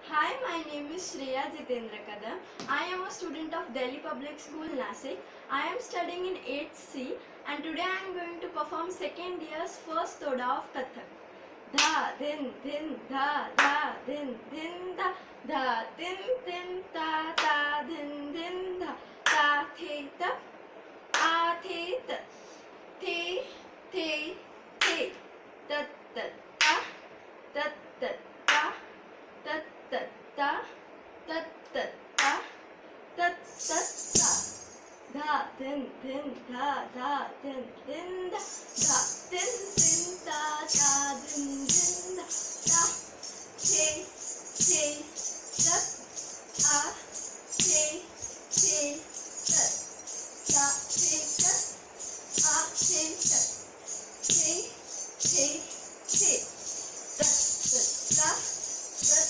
Hi, my name is Shreya Jitendra Kadam. I am a student of Delhi Public School, Nasik. I am studying in 8th C and today I am going to perform second year's first toda of Kathak. Dha din din dha dha din din dha dha din din ta ta din din dha ta the ta a the ta the the tat tat ta tat tat ta tat tat ta tat tat ta tat tat ta dha din din dha dha din din dha dha din din ta ta din din dha ta the tat a the tat ta the tat a the tat the tat tat ta tat